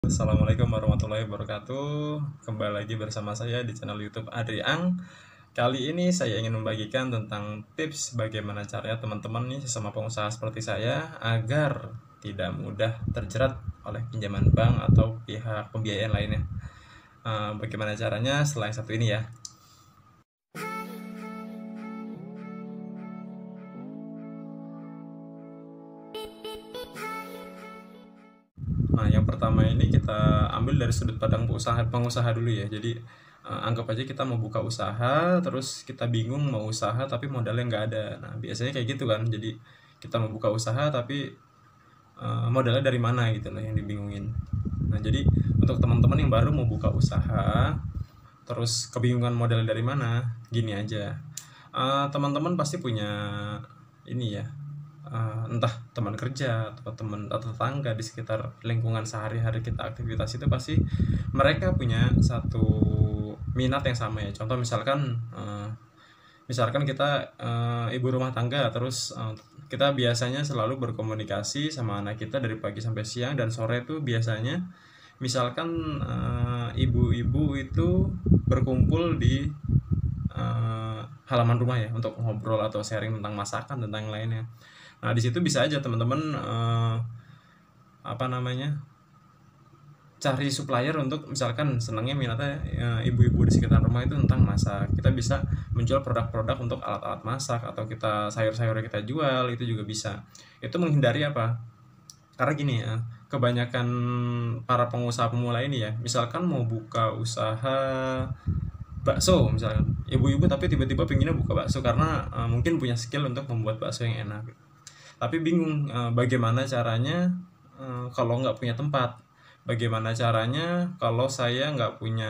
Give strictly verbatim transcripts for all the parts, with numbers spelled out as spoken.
Assalamualaikum warahmatullahi wabarakatuh. Kembali lagi bersama saya di channel YouTube Adriang. Kali ini saya ingin membagikan tentang tips bagaimana caranya teman-teman nih sesama pengusaha seperti saya agar tidak mudah terjerat oleh pinjaman bank atau pihak pembiayaan lainnya. Uh, bagaimana caranya setelah yang satu ini ya. Nah, yang pertama ini kita ambil dari sudut pandang pengusaha pengusaha dulu ya. Jadi uh, anggap aja kita mau buka usaha, terus kita bingung mau usaha tapi modalnya nggak ada. Nah, biasanya kayak gitu kan. Jadi kita mau buka usaha tapi uh, modalnya dari mana gitu loh yang dibingungin. Nah, jadi untuk teman-teman yang baru mau buka usaha, terus kebingungan modal dari mana, gini aja. Uh, teman-teman pasti punya ini ya, uh, entah teman kerja atau teman atau tetangga di sekitar lingkungan sehari-hari kita aktivitas itu pasti mereka punya satu minat yang sama ya. Contoh misalkan uh, misalkan kita uh, ibu rumah tangga, terus uh, kita biasanya selalu berkomunikasi sama anak kita dari pagi sampai siang, dan sore itu biasanya misalkan uh, ibu-ibu itu berkumpul di uh, halaman rumah ya untuk ngobrol atau sharing tentang masakan, tentang yang lainnya. Nah, di situ bisa aja teman-teman uh, apa namanya cari supplier untuk misalkan senangnya minatnya uh, ibu-ibu di sekitar rumah itu tentang masak. Kita bisa menjual produk-produk untuk alat-alat masak, atau kita sayur-sayur yang kita jual itu juga bisa. Itu menghindari apa? Karena gini ya, kebanyakan para pengusaha pemula ini ya, misalkan mau buka usaha bakso misalkan, ibu-ibu tapi tiba-tiba pengennya buka bakso karena uh, mungkin punya skill untuk membuat bakso yang enak, tapi bingung uh, bagaimana caranya uh, kalau nggak punya tempat, bagaimana caranya kalau saya nggak punya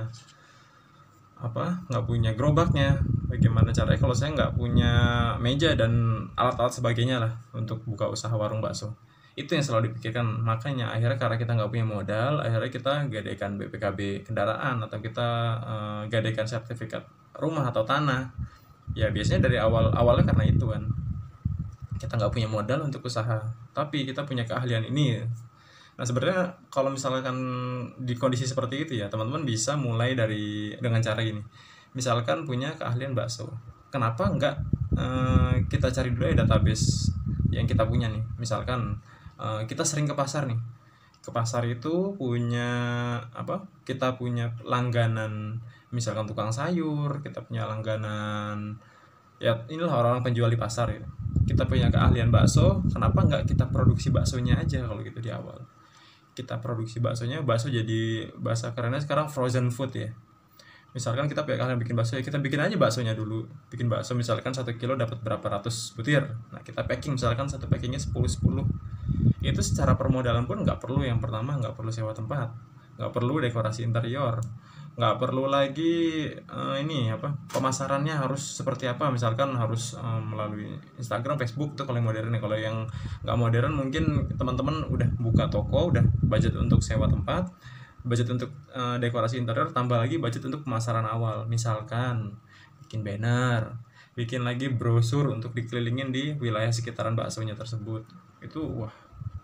apa nggak punya gerobaknya, bagaimana caranya kalau saya nggak punya meja dan alat-alat sebagainya lah untuk buka usaha warung bakso. Itu yang selalu dipikirkan. Makanya akhirnya karena kita nggak punya modal, akhirnya kita gadaikan B P K B kendaraan, atau kita uh, gadaikan sertifikat rumah atau tanah. Ya biasanya dari awal awalnya karena itu kan, kita nggak punya modal untuk usaha tapi kita punya keahlian ini. Nah, sebenarnya kalau misalkan di kondisi seperti itu ya, teman-teman bisa mulai dari dengan cara gini. Misalkan punya keahlian bakso, kenapa enggak eh, kita cari dulu ya database yang kita punya nih. Misalkan eh, kita sering ke pasar nih. Ke pasar itu punya apa? Kita punya langganan, misalkan tukang sayur, kita punya langganan, ya inilah orang-orang penjual di pasar ya. Kita punya keahlian bakso, kenapa enggak kita produksi baksonya aja kalau gitu di awal. Kita produksi baksonya, bakso jadi bahasa kerennya sekarang frozen food ya. Misalkan kita punya kalian bikin bakso ya, kita bikin aja baksonya dulu. Bikin bakso misalkan satu kilo dapat berapa ratus butir. Nah, kita packing misalkan satu packingnya sepuluh sepuluh. Itu secara permodalan pun nggak perlu, yang pertama nggak perlu sewa tempat, nggak perlu dekorasi interior, nggak perlu lagi uh, ini apa pemasarannya harus seperti apa, misalkan harus um, melalui Instagram, Facebook. Itu kalau yang modern ya. Kalau yang nggak modern mungkin teman-teman udah buka toko, udah budget untuk sewa tempat, budget untuk uh, dekorasi interior, tambah lagi budget untuk pemasaran awal, misalkan bikin banner, bikin lagi brosur untuk dikelilingin di wilayah sekitaran baksonya tersebut. Itu wah,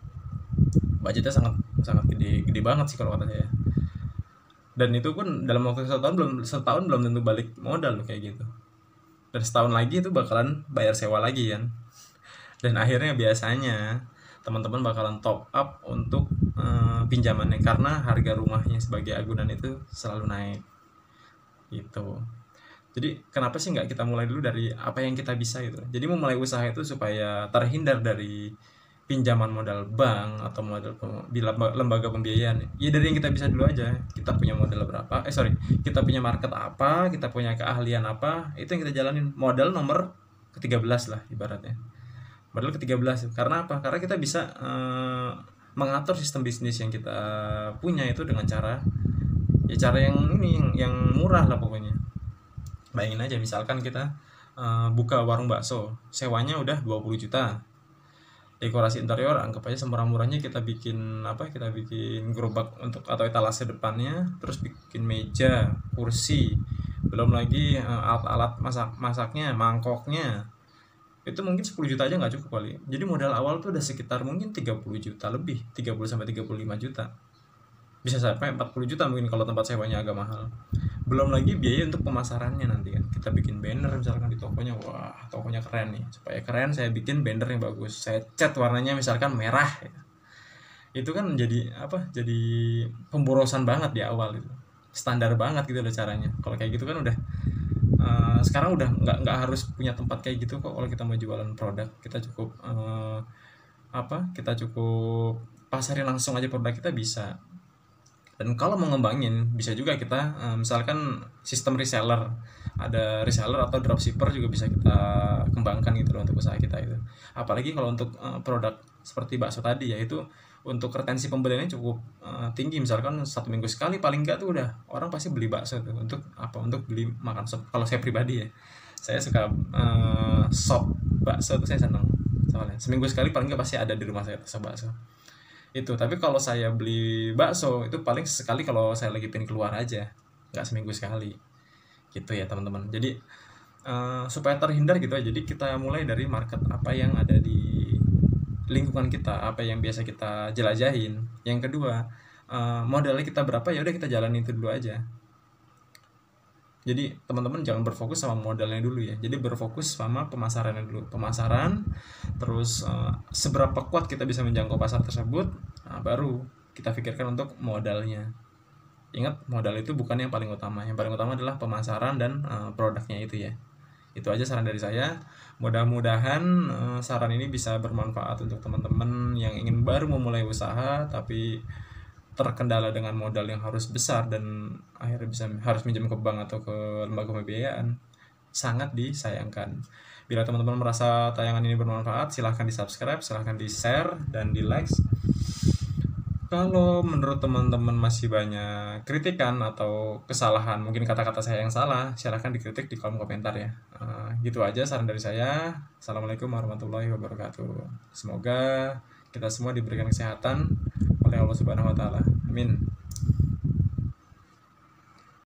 budgetnya sangat sangat gede gede banget sih kalau kata saya. Dan itu pun dalam waktu satu tahun belum setahun belum tentu balik modal loh kayak gitu. Dan setahun lagi itu bakalan bayar sewa lagi kan. Dan akhirnya biasanya teman-teman bakalan top up untuk uh, pinjamannya karena harga rumahnya sebagai agunan itu selalu naik gitu. Jadi kenapa sih nggak kita mulai dulu dari apa yang kita bisa gitu. Jadi memulai usaha itu supaya terhindar dari pinjaman modal bank atau modal di lembaga pembiayaan. Ya dari yang kita bisa dulu aja. Kita punya modal berapa? Eh sorry, kita punya market apa? Kita punya keahlian apa? Itu yang kita jalanin. Modal nomor ke tiga belas lah ibaratnya. Modal ke tiga belas. Karena apa? Karena kita bisa eh, mengatur sistem bisnis yang kita punya itu dengan cara ya cara yang ini yang, yang murah lah pokoknya. Bayangin aja misalkan kita eh, buka warung bakso, sewanya udah dua puluh juta. Dekorasi interior anggap aja semurah-murahnya kita bikin apa kita bikin gerobak untuk atau etalase depannya, terus bikin meja, kursi, belum lagi alat-alat masak masaknya, mangkoknya, itu mungkin sepuluh juta aja nggak cukup kali. Jadi modal awal tuh udah sekitar mungkin tiga puluh juta lebih, tiga puluh sampai tiga puluh lima juta. bisa sampai empat puluh juta mungkin kalau tempat sewanya agak mahal. Belum lagi biaya untuk pemasarannya nanti kan, kita bikin banner misalkan di tokonya, wah tokonya keren nih, supaya keren saya bikin banner yang bagus, saya cat warnanya misalkan merah ya. Itu kan jadi apa, jadi pemborosan banget di awal itu, standar banget gitu loh caranya. Kalau kayak gitu kan udah uh, sekarang udah nggak nggak harus punya tempat kayak gitu kok. Kalau kita mau jualan produk, kita cukup uh, apa kita cukup pasarin langsung aja produk kita bisa. Dan kalau mau ngembangin bisa juga kita uh, misalkan sistem reseller, ada reseller atau dropshipper juga bisa kita kembangkan gitu loh untuk usaha kita itu. Apalagi kalau untuk uh, produk seperti bakso tadi ya, itu untuk retensi pembeliannya cukup uh, tinggi. Misalkan satu minggu sekali paling enggak tuh udah orang pasti beli bakso tuh. Untuk apa? Untuk beli makan sop. Kalau saya pribadi ya, saya suka uh, sop bakso tuh, saya senang soalnya seminggu sekali paling enggak pasti ada di rumah saya sop bakso itu. Tapi kalau saya beli bakso itu paling sekali kalau saya lagi pengen keluar aja, nggak seminggu sekali gitu ya teman-teman. Jadi uh, supaya terhindar gitu aja, jadi kita mulai dari market apa yang ada di lingkungan kita, apa yang biasa kita jelajahin. Yang kedua, uh, modalnya kita berapa, ya udah kita jalanin itu dulu aja. Jadi teman-teman jangan berfokus sama modalnya dulu ya, jadi berfokus sama pemasarannya dulu. Pemasaran, terus uh, seberapa kuat kita bisa menjangkau pasar tersebut, nah, baru kita pikirkan untuk modalnya. Ingat, modal itu bukan yang paling utama, yang paling utama adalah pemasaran dan uh, produknya itu ya. Itu aja saran dari saya. Mudah-mudahan uh, saran ini bisa bermanfaat untuk teman-teman yang ingin baru memulai usaha tapi terkendala dengan modal yang harus besar dan akhirnya bisa harus minjem ke bank atau ke lembaga pembiayaan. Sangat disayangkan. Bila teman-teman merasa tayangan ini bermanfaat, silahkan di subscribe, silahkan di share dan di like. Kalau menurut teman-teman masih banyak kritikan atau kesalahan, mungkin kata-kata saya yang salah, silahkan dikritik di kolom komentar ya. Uh, gitu aja saran dari saya. Assalamualaikum warahmatullahi wabarakatuh. Semoga kita semua diberikan kesehatan oleh Allah Subhanahu wa taala. Amin.